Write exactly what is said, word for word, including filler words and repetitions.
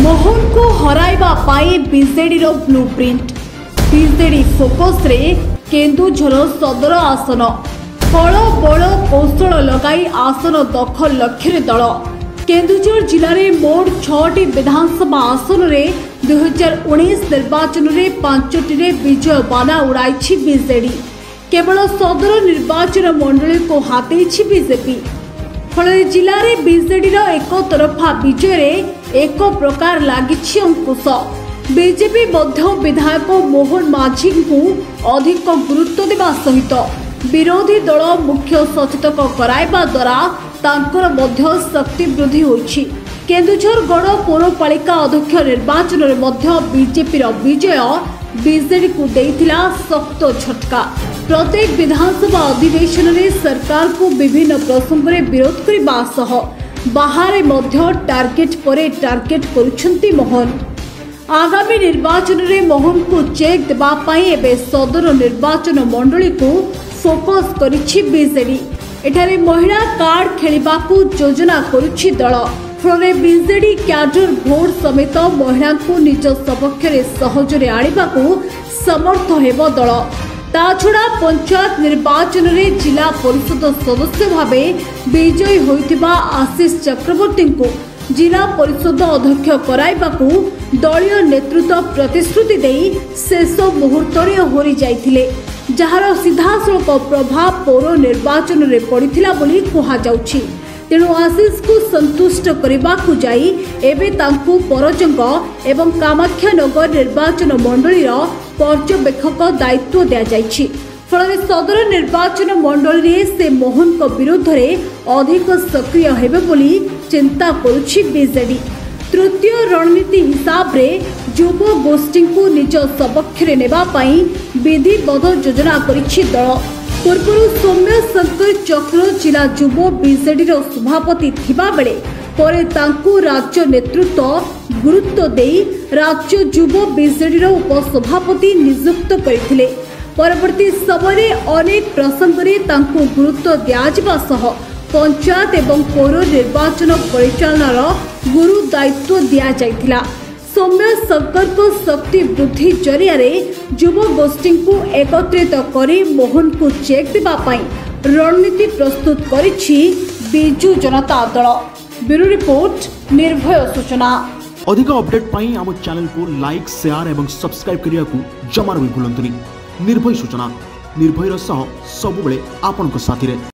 मोहन को हराइबा पाई बीजेडी रो ब्लूप्रिंट बीजेडी फोकस रे केन्दुझर सदर आसन फल बल कौशल लगाई आसन दखल लक्ष्य दल केन्दुझर जिले में मोट छटी विधानसभा आसन में दुई हजार उन्नीस निर्वाचन में पांचटी विजय बाना उड़ाई बीजेडी केवल सदर निर्वाचन मंडली को हाथी बीजेपी फल जिले में बीजेडी एक तरफा विजय एक प्रकार लगी अंकुश बीजेपी विधायक मोहन माझी को अधिक गुरुत्व देवा सहित विरोधी दल मुख्य सचेतक कराइबा द्वारा तांकर मध्य शक्ति वृद्धि होइछि। केन्दुझर गण पौरपालिका अध्यक्ष निर्वाचन में बीजेपी विजय बीजेडी को देइथिला शक्त झटका। प्रत्येक विधानसभा अधिवेशन में सरकार को विभिन्न प्रसंग में विरोध करने सह बाहर मध्य टार्गेट परे टार्गेट करुछंती मोहन। आगामी निर्वाचन में मोहन को चेक देबा पाई एबे सदर निर्वाचन मंडली को फोकस करिछि बीजेडी। एठारे महिला कार्ड खेलिबा को योजना करुछि दल फल बीजेडी क्याडर भोट समेत महिला को निज सपक्ष में सहजरे आनिबा को समर्थ हेब दल। ताछड़ा पंचायत निर्वाचन में जिला परिषद सदस्य भावे विजयी होइतिबा आशीष चक्रवर्ती को जिला परिषद अध्यक्ष कराइबाकू दलीय नेतृत्व प्रतिश्रुति देई शेष मुहूर्त होरी जाइथिले जहार सीधासलख प्रभाव पौर निर्वाचन में पड़िथिला बोली कहा जाउछि। तेणु आशीष को संतुष्ट करने जाई एबे तांकु परजंग एवं कामाख्यानगर निर्वाचन मंडलीर पर्यवेक्षक दायित्व दिया जाइछि। फल सदर निर्वाचन मंडली से मोहन को विरुद्ध अधिक सक्रिय हेबे बोली चिंता करुछि बीजेडी। तृतीय रणनीति हिसाब रे युव गोष्ठी को निज सपक्ष नेबा पई विधिबद्ध योजना करिछि दल। पूर्व सौम्य शंकर चक्र जिला युव बीजेडी सभापति थिबा बेले परे तांकु राज्य नेतृत्व गुरुत्व देई राज्य युव बीजेडी उपसभापति नियुक्त करथिले। परवर्ती समय अनेक प्रसंग में तांकु गुरुत्व दियाजिबा सह पंचायत एवं पौर निर्वाचन परिचालनार गुरु दायित्व दिया जाइथिला। सौम्य शंकर को शक्ति वृद्धि जरिया युव गोष्ठी को एकत्रित करी मोहन को चेक देबा पाई रणनीति प्रस्तुत करिछि बिजु जनता दल। ब्यूरो रिपोर्ट निर्भय सूचना। अधिक अपडेट पाई आम चैनल को लाइक शेयर एवं सब्सक्राइब करिया को जमार भी भूलंतुनी। निर्भय सूचना निर्भयर सह सबुबले आपनक साथी रे।